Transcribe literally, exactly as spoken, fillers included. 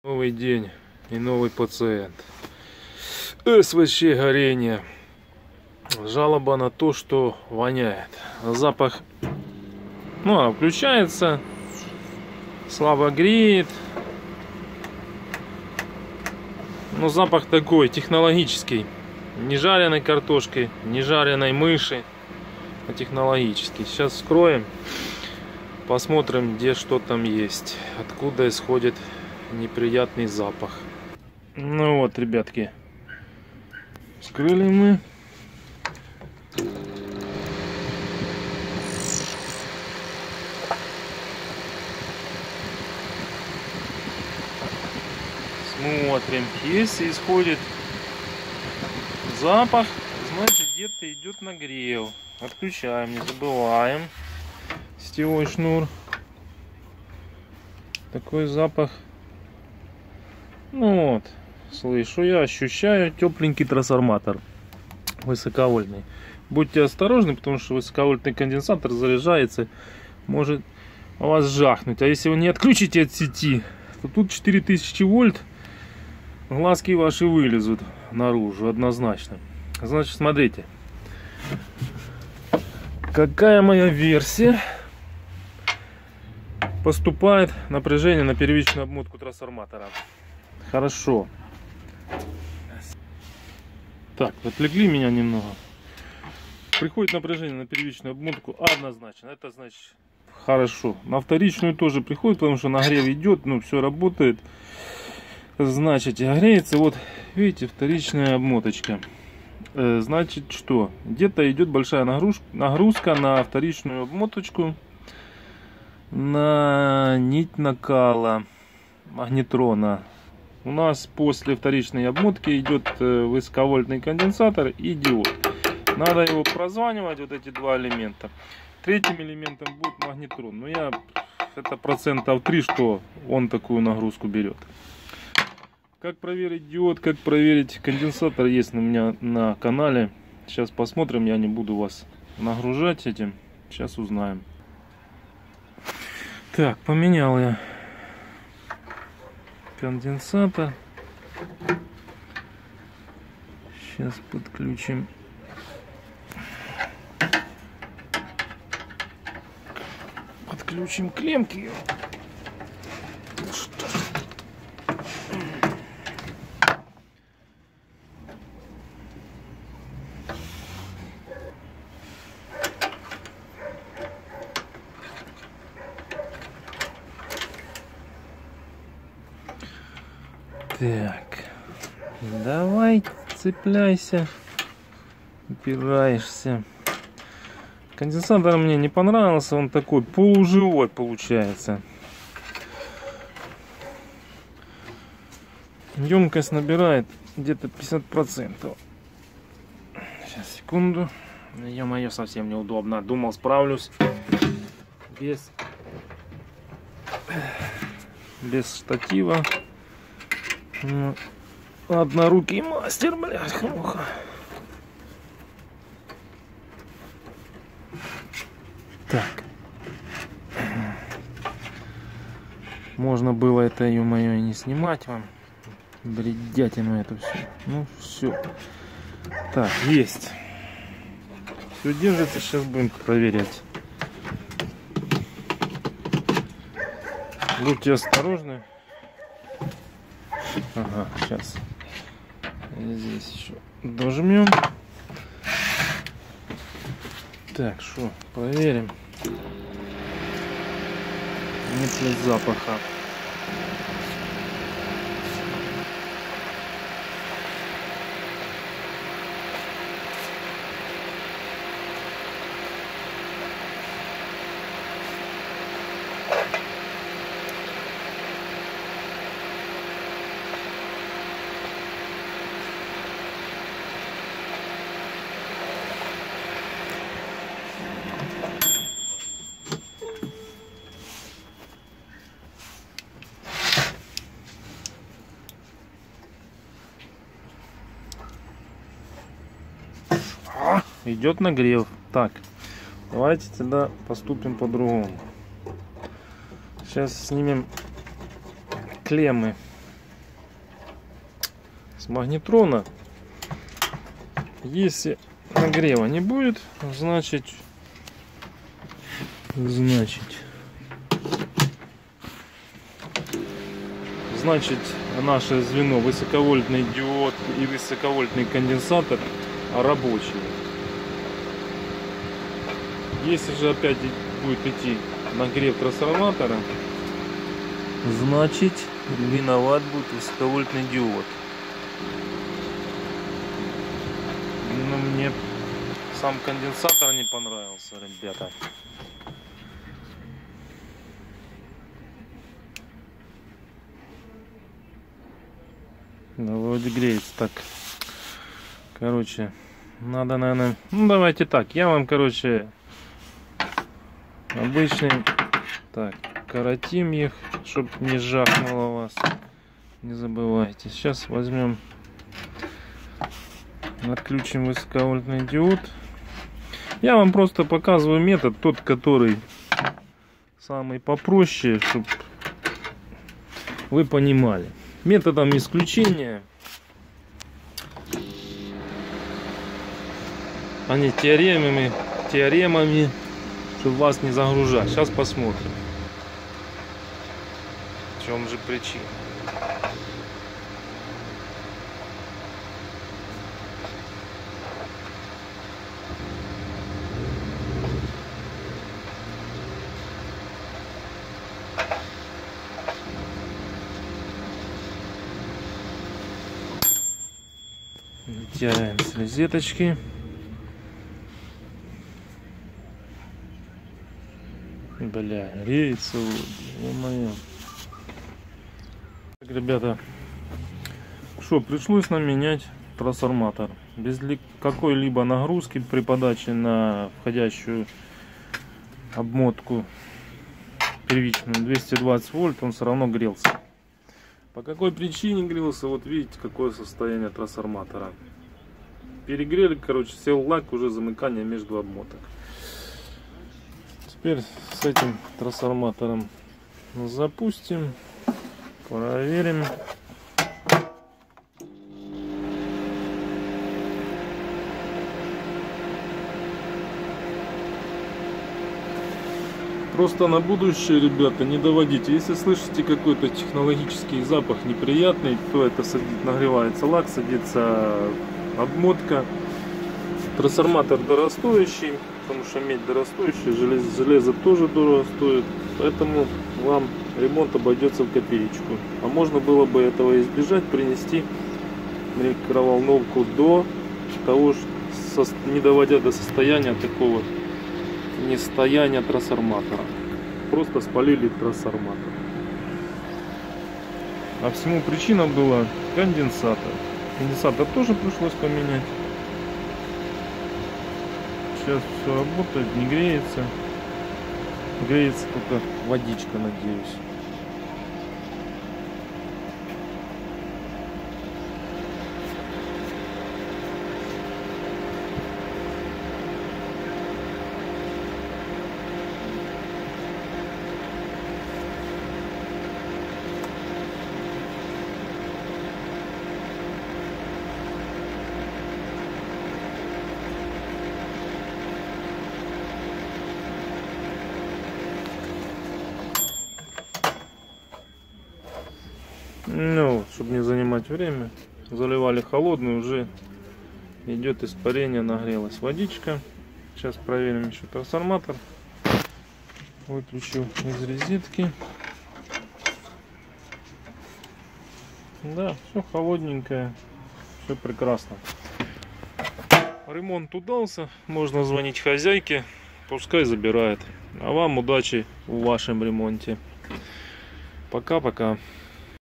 Новый день и новый пациент. СВЧ горение. Жалоба на то, что воняет. Запах, ну, включается, слабо греет. Но запах такой технологический. Не жареной картошки, не жареной мыши, а технологический. Сейчас вскроем, посмотрим, где что там есть, откуда исходит неприятный запах. Ну вот, ребятки, вскрыли мы. Смотрим, если исходит запах, значит где-то идет нагрев. Отключаем, не забываем. Сетевой шнур. Такой запах. Ну вот, слышу я, ощущаю тепленький трансформатор высоковольтный. Будьте осторожны, потому что высоковольтный конденсатор заряжается, может вас жахнуть. А если вы не отключите от сети, то тут четыре тысячи вольт, глазки ваши вылезут наружу однозначно. Значит, смотрите, какая моя версия. Поступает напряжение на первичную обмотку трансформатора. Хорошо. Так, отвлекли меня немного. Приходит напряжение на первичную обмотку однозначно. Это значит хорошо. На вторичную тоже приходит, потому что нагрев идет, ну все работает. Значит, греется. Вот видите, вторичная обмоточка. Значит, что? Где-то идет большая нагрузка, нагрузка на вторичную обмоточку, на нить накала магнетрона. У нас после вторичной обмотки идет высоковольтный конденсатор и диод. Надо его прозванивать, вот эти два элемента. Третьим элементом будет магнетрон. Но я, это процентов три, что он такую нагрузку берет. Как проверить диод, как проверить конденсатор, есть у меня на канале. Сейчас посмотрим, я не буду вас нагружать этим. Сейчас узнаем. Так, поменял я конденсатор. Сейчас подключим. Подключим клемки. Что? Так, давай цепляйся, упираешься. Конденсатор мне не понравился, он такой полуживой получается. Емкость набирает где-то пятьдесят процентов. Сейчас, секунду. Ё-моё, совсем неудобно. Думал, справлюсь без, без штатива. Однорукий мастер, блядь, хруха. Так. Можно было это, ё-моё, и не снимать вам. Бредятину это все. Ну, все. Так, есть. Все держится, сейчас будем проверять. Будьте осторожны. Ага, сейчас здесь еще дожмем. Так, что, проверим. Нет ли запаха. Идет нагрев. Так, давайте тогда поступим по-другому. Сейчас снимем клеммы. с магнетрона. Если нагрева не будет, значит, значит, значит, наше звено высоковольтный диод и высоковольтный конденсатор рабочие. Если же опять будет идти нагрев трансформатора, значит, виноват будет высоковольтный диод. Но мне сам конденсатор не понравился, ребята. Ну, вроде греется так. Короче, надо, наверное... Ну, давайте так. Я вам, короче, обычный... Так, коротим их, чтобы не жахнуло вас. Не забывайте. Сейчас возьмем... Отключим высоковольтный диод. Я вам просто показываю метод, тот, который самый попроще, чтобы вы понимали. Методом исключения, а не теоремами, теоремами, чтобы вас не загружать. Сейчас посмотрим, в чем же причина. Вытягиваем с розеточки. Бля, рейсы, ё-моё. Так, ребята, что, пришлось нам менять трансформатор. Без какой-либо нагрузки при подаче на входящую обмотку первичную двести двадцать вольт, он все равно грелся. По какой причине грелся? Вот видите, какое состояние трансформатора. Перегрели, короче, сел лак, уже замыкание между обмоток. Теперь с этим трансформатором запустим, проверим. Просто на будущее, ребята, не доводите. Если слышите какой-то технологический запах неприятный, то это садит, нагревается лак, садится обмотка. Трансформатор дорогостоящий, потому что медь дорогостоящая, железо, железо тоже дорого стоит. Поэтому вам ремонт обойдется в копеечку. А можно было бы этого избежать, принести микроволновку до того, не доводя до состояния такого нестояния трансформатора. Просто спалили трансформатор. А всему причина была конденсатор. Конденсатор тоже пришлось поменять. Сейчас все работает, не греется. Греется только водичка, надеюсь. Ну, чтобы не занимать время, заливали холодную, уже идет испарение, нагрелась водичка. Сейчас проверим еще трансформатор. Выключу из розетки. Да, все холодненькое, все прекрасно. Ремонт удался, можно звонить хозяйке, пускай забирает. А вам удачи в вашем ремонте. Пока-пока.